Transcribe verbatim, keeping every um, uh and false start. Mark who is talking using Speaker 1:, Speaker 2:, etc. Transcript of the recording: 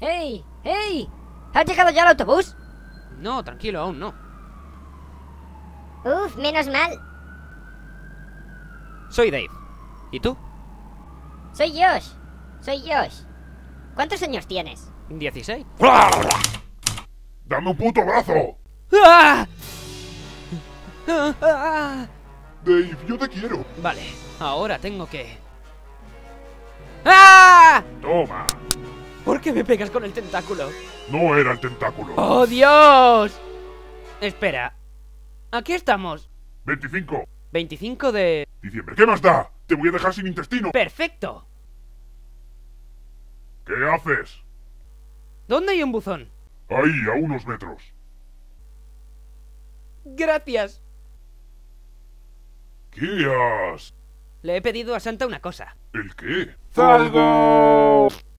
Speaker 1: ¡Hey! ¡Hey! ¿Has llegado ya al autobús?
Speaker 2: No, tranquilo, aún no.
Speaker 1: Uf, menos mal.
Speaker 2: Soy Dave. ¿Y tú?
Speaker 1: Soy Josh. Soy Josh. ¿Cuántos años tienes?
Speaker 2: ¿dieciséis?
Speaker 3: ¡Dame un puto abrazo!
Speaker 2: ¡Ah! ¡Ah! ¡Ah!
Speaker 3: Dave, yo te quiero.
Speaker 2: Vale, ahora tengo que... ¡Ah!
Speaker 3: Toma.
Speaker 2: ¿Por qué me pegas con el tentáculo?
Speaker 3: No era el tentáculo.
Speaker 2: ¡Oh, Dios! Espera. ¿Aquí estamos?
Speaker 3: veinticinco.
Speaker 2: veinticinco de...
Speaker 3: Diciembre. ¿Qué más da? Te voy a dejar sin intestino.
Speaker 2: ¡Perfecto!
Speaker 3: ¿Qué haces?
Speaker 2: ¿Dónde hay un buzón?
Speaker 3: Ahí, a unos metros.
Speaker 2: Gracias.
Speaker 3: ¿Qué has...?
Speaker 2: Le he pedido a Santa una cosa.
Speaker 3: ¿El qué?
Speaker 4: ¡Salgo!